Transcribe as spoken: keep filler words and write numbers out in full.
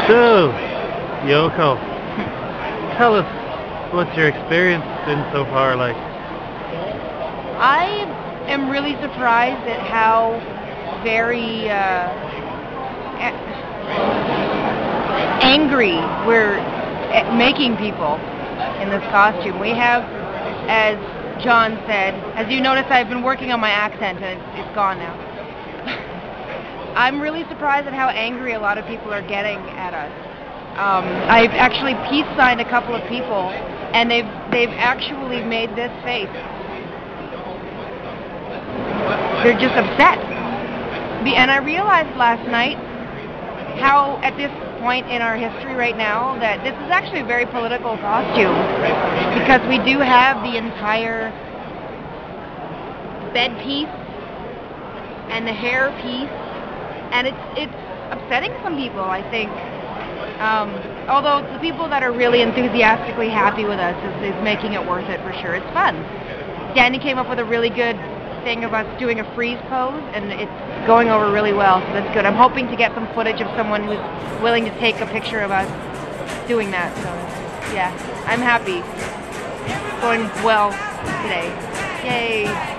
So, Yoko, tell us what's your experience been so far like? I am really surprised at how very uh, a- angry we're at making people in this costume. We have, as John said, as you notice, I've been working on my accent and it's, it's gone now. I'm really surprised at how angry a lot of people are getting at us. Um, I've actually peace signed a couple of people, and they've they've actually made this face. They're just upset. Be- And I realized last night how, at this point in our history right now, that this is actually a very political costume, because we do have the entire bed piece and the hair piece, and it's it's upsetting some people, I think. Um, although the people that are really enthusiastically happy with us is, is making it worth it for sure. It's fun. Danny came up with a really good thing of us doing a freeze pose, and it's going over really well, so that's good. I'm hoping to get some footage of someone who's willing to take a picture of us doing that, so yeah, I'm happy. It's going well today. Yay!